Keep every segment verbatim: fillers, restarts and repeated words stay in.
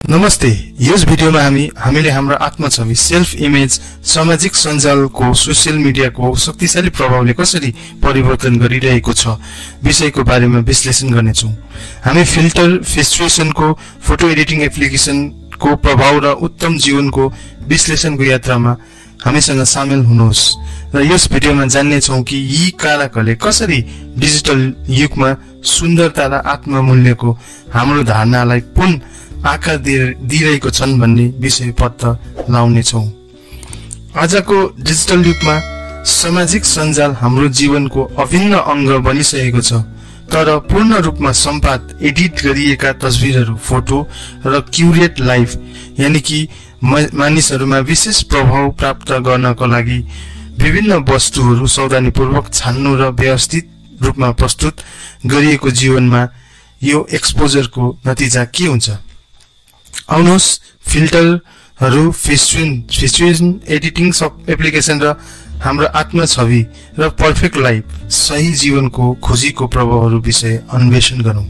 नमस्ते। यस भिडियोमा हामी हामीले हाम्रो आत्मछवि सेल्फ इमेज सामाजिक सञ्जालको सोशल मिडियाको शक्तिशाली प्रभावले कसरी परिवर्तन गरिरहेको छ विषयको बारेमा विश्लेषण गर्नेछौं। हामी फिल्टर फेस्चुएसनको फोटो एडिटिङ एप्लिकेसनको प्रभाव र उत्तम जीवनको विश्लेषणको यात्रामा हामीसँग सामेल हुनुहोस् र यस भिडियोमा जान्ने छौं कि यी कारकहरूले कसरी डिजिटल युगमा सुन्दरता र आत्ममूल्यको हाम्रो धारणालाई पुन आकार दिइरहेको छन् भन्ने विषय पत्ता लाउने छौं। आजको डिजिटल युगमा सामाजिक सञ्जाल हाम्रो जीवनको अभिन्न अंग बनिसकेको छ, तर पूर्ण रूपमा सम्पाद एडिट गरिएका तस्बिरहरू, फोटो र क्युरेट लाइफ यानी कि मानिसहरूमा विशेष प्रभाव प्राप्त गर्नको लागि विभिन्न वस्तुहरू सावधानीपूर्वक छान्नु र व्यवस्थित रूपमा प्रस्तुत गरिएको जीवनमा यो एक्सपोजरको नतिजा के हुन्छ? आउनुहोस् फिल्टरहरू, फेसचुन फेसचुन एडिटिङ एप्लिकेसन र हाम्रो आत्मछवि र पर्फेक्ट लाइफ सही जीवनको खोजीको प्रभावहरू विषय अन्वेषण गरौं।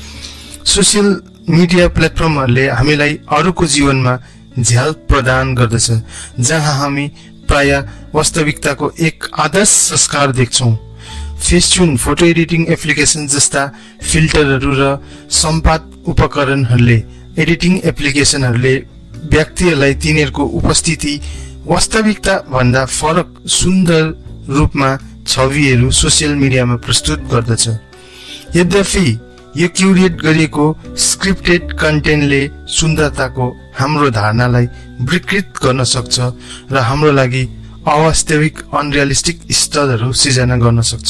सोशल मिडिया प्लेटफर्महरूले हामीलाई अरूको जीवनमा झ्याल प्रदान गर्दछ, जहाँ हामी प्राय वास्तविकताको एक आदर्श संस्कार देख्छौं। फेसचुन फोटो एडिटिङ एप्लिकेसन जस्ता फिल्टरहरू र सम्पाद उपकरणहरूले एडिटिङ एप्लिकेसनहरूले व्यक्तिहरूलाई तिनीहरूको उपस्थिति वास्तविकता भन्दा फरक सुन्दर रूपमा छविहरू सोशल मिडियामा प्रस्तुत गर्दछ। यद्यपि यो क्युरेट गरिएको स्क्रिप्टेड कन्टेन्टले सुन्दरताको हाम्रो धारणालाई विकृत गर्न सक्छ र हाम्रो लागि अवास्तविक अनरियलिस्टिक स्तरहरू सिर्जना गर्न सक्छ।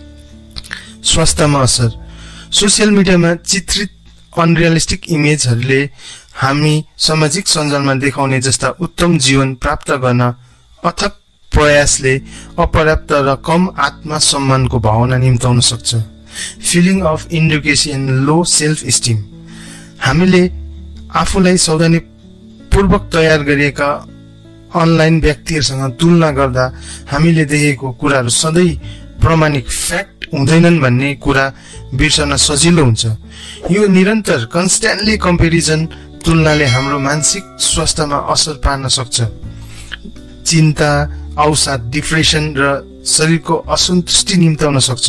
स्वास्थ्यमा असर। सोशल मिडियामा चित्रित अनरियलिस्टिक इमेजहरूले हामी सामाजिक सञ्जालमा देखाउने जस्ता उत्तम जीवन प्राप्त गर्न अथक प्रयासले अपर्याप्त र कम आत्मसम्मानको भावना निम्त्याउन सक्छ। Feeling of inadequacy and low self esteem. हामीले आफूलाई सावधानीपूर्वक तयार गरिएका अनलाइन व्यक्तिहरूसँग तुलना गर्दा हामीले देखेको कुराहरू सधैँ प्रामाणिक फ्याक्ट हुँदैनन् भन्ने कुरा बिर्सन सजिलो हुन्छ। यो निरन्तर कन्स्ट्यान्टली कम्पेरिजन तुलनाले हाम्रो मानसिक स्वास्थ्यमा असर पार्न सक्छ। चिन्ता, अवसाद, डिप्रेसन र शरीरको असन्तुष्टि निम्त्याउन सक्छ।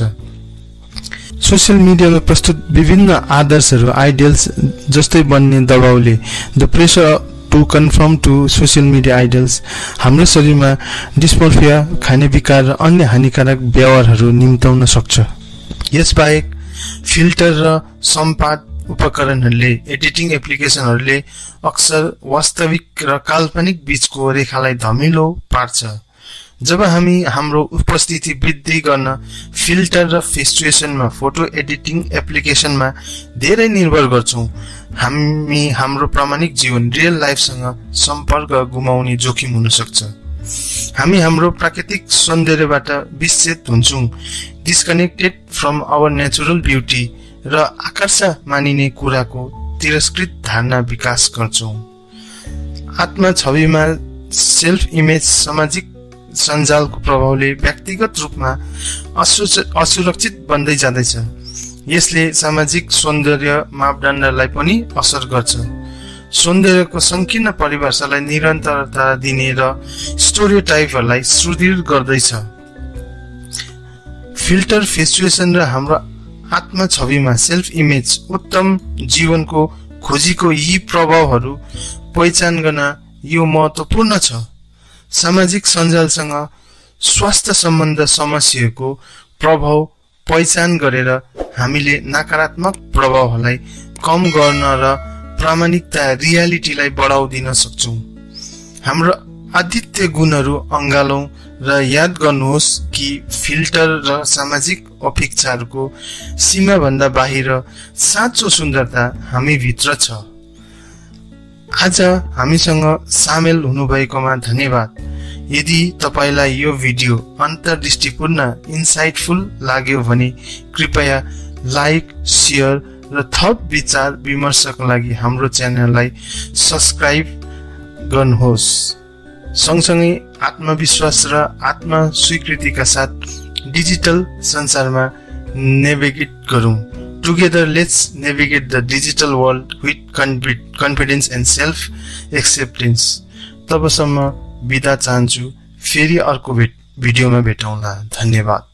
सोशल मिडियामा प्रस्तुत विभिन्न आदर्शहरू, आइडियल्स जस्तै बन्ने दबाउले the pressure to conform to social media idols हाम्रो शरीरमा डिस्मोर्फिया, खाने विकार र अन्य हानिकारक व्यवहारहरू निम्त्याउन सक्छ। यसबाहेक फिल्टर र सम्पाद उपकरणहरूले एडिटिङ एप्लिकेसनहरूले अक्सर वास्तविक र काल्पनिक बीचको रेखालाई धमिलो पार्छ। जब हामी हाम्रो उपस्थिति वृद्धि गर्न फिल्टर र फेस्चुएसनमा फोटो एडिटिङ एप्लिकेसनमा धेरै निर्भर गर्छौं, हामी हाम्रो प्रामाणिक जीवन रियल लाइफसँग सम्पर्क गुमाउने जोखिम हुन सक्छ। हामी हाम्रो प्राकृतिक सौन्दर्यबाट विच्छेद हुन्छौं, disconnected from our natural beauty र आकर्षण मानिने कुराको तिरस्कृत धारणा विकास गर्छौं। आत्मछविमा सेल्फ इमेज सामाजिक सञ्जालको प्रभावले व्यक्तिगत रूपमा असुरक्षित बन्दै जाँदैछ। यसले सामाजिक सौन्दर्य मापदण्डलाई पनि असर गर्छ, सौन्दर्यको संकीर्ण परिभाषालाई निरन्तरता दिने र स्टेरियोटाइपहरूलाई सुदृढ गर्दैछ। फिल्टर फेस्चुएसन र हाम्रो आत्मछविमा सेल्फ इमेज उत्तम जीवनको खोजीको यी प्रभावहरू पहिचान गर्न यो महत्त्वपूर्ण छ। सामाजिक सञ्जालसँग स्वास्थ्य सम्बन्ध समस्याको प्रभाव पहिचान गरेर हामीले नकारात्मक प्रभावहरूलाई कम गर्न र प्रामाणिकता रियालिटीलाई बढाउ दिन सक्छौं। हाम्रो आदित्य गुणहरू अँगालौं र याद गर्नुहोस् कि फिल्टर र सामाजिक अपेक्षाहरूको सीमाभन्दा बाहिर साँचो सुन्दरता हामी भित्र छ। आज हामीसँग सामेल हुनुभएकोमा धन्यवाद। यदि तपाईलाई यो भिडियो अन्तर्दृष्टिपूर्ण इन्साइटफुल लाग्यो भने कृपया लाइक, शेयर र थप विचार विमर्शका लागि हाम्रो च्यानललाई सब्स्क्राइब गर्नुहोस्। सँगसँगै आत्मविश्वास र आत्मस्वीकृतिका साथ डिजिटल संसारमा नेभिगेट गरौं। Together, let's navigate the digital world with confidence and self-acceptance. तबसम्म बिदा चाहन्छु, फेरि अर्को भिडियोमा भेटौँला। धन्यवाद।